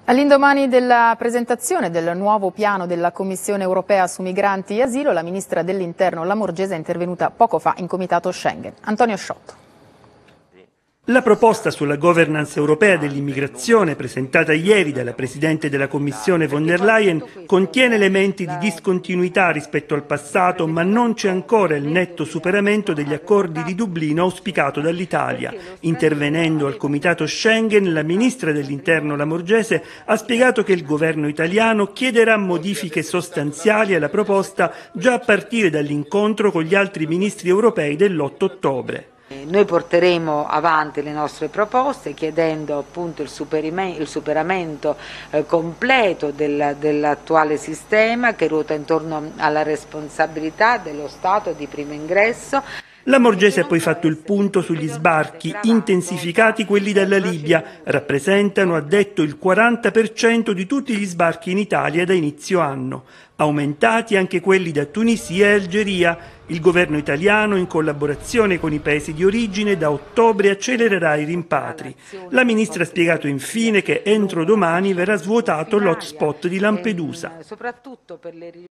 All'indomani della presentazione del nuovo piano della Commissione europea su migranti e asilo, la ministra dell'Interno Lamorgese è intervenuta poco fa in Comitato Schengen. Antonio Sciotto. La proposta sulla governance europea dell'immigrazione, presentata ieri dalla Presidente della Commissione von der Leyen, contiene elementi di discontinuità rispetto al passato, ma non c'è ancora il netto superamento degli accordi di Dublino auspicato dall'Italia. Intervenendo al Comitato Schengen, la Ministra dell'Interno Lamorgese ha spiegato che il governo italiano chiederà modifiche sostanziali alla proposta già a partire dall'incontro con gli altri ministri europei dell'8 ottobre. Noi porteremo avanti le nostre proposte chiedendo appunto il superamento completo dell'attuale sistema che ruota intorno alla responsabilità dello Stato di primo ingresso. Lamorgese ha poi fatto il punto sugli sbarchi, intensificati quelli dalla Libia, rappresentano, ha detto, il 40% di tutti gli sbarchi in Italia da inizio anno. Aumentati anche quelli da Tunisia e Algeria. Il governo italiano, in collaborazione con i paesi di origine, da ottobre accelererà i rimpatri. La ministra ha spiegato infine che entro domani verrà svuotato l'hotspot di Lampedusa.